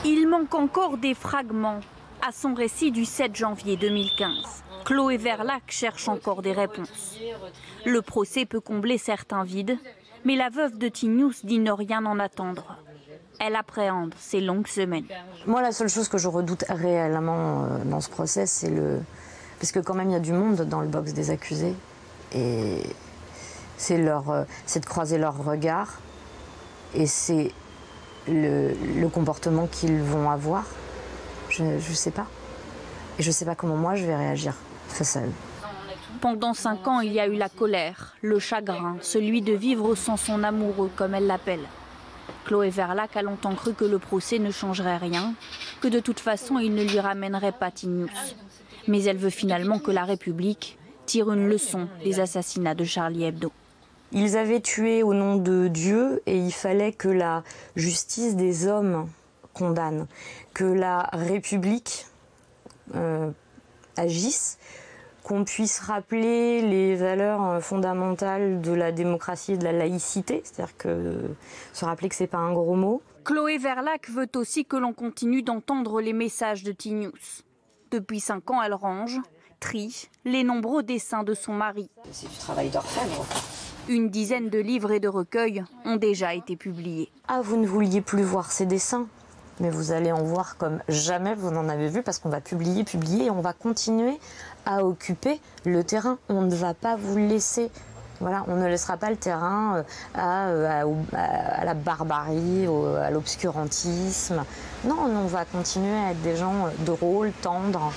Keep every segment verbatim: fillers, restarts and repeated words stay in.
Il manque encore des fragments à son récit du sept janvier deux mille quinze. Chloé Verlaque cherche encore des réponses. Le procès peut combler certains vides, mais la veuve de Tignous dit ne rien en attendre. Elle appréhende ces longues semaines. Moi, la seule chose que je redoute réellement dans ce procès, c'est le... Parce que quand même, il y a du monde dans le box des accusés. Et c'est leur... de croiser leurs regards. Et c'est le, le comportement qu'ils vont avoir. Je ne sais pas. Et je ne sais pas comment moi, je vais réagir face à eux. Pendant cinq ans, il y a eu la colère, le chagrin, celui de vivre sans son amoureux, comme elle l'appelle. Chloé Verlaque a longtemps cru que le procès ne changerait rien, que de toute façon il ne lui ramènerait pas Tignous. Mais elle veut finalement que la République tire une leçon des assassinats de Charlie Hebdo. Ils avaient tué au nom de Dieu et il fallait que la justice des hommes condamne, que la République euh, agisse, qu'on puisse rappeler les valeurs fondamentales de la démocratie et de la laïcité, c'est-à-dire que se rappeler que c'est pas un gros mot. Chloé Verlaque veut aussi que l'on continue d'entendre les messages de Tignous. Depuis cinq ans, elle range, trie les nombreux dessins de son mari. C'est du travail d'orfèvre. Une dizaine de livres et de recueils ont déjà été publiés. Ah, vous ne vouliez plus voir ces dessins ? Mais vous allez en voir comme jamais vous n'en avez vu parce qu'on va publier, publier et on va continuer à occuper le terrain. On ne va pas vous le laisser. Voilà, on ne laissera pas le terrain à, à, à la barbarie, à l'obscurantisme. Non, on va continuer à être des gens drôles, tendres.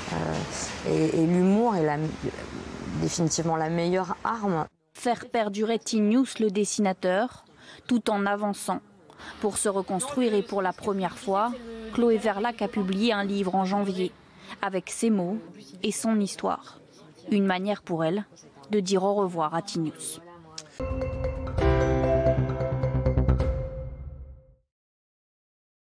Euh, et et l'humour est la, définitivement la meilleure arme. Faire perdurer Tignous, le dessinateur, tout en avançant. Pour se reconstruire et pour la première fois, Chloé Verlaque a publié un livre en janvier, avec ses mots et son histoire. Une manière pour elle de dire au revoir à Tignous.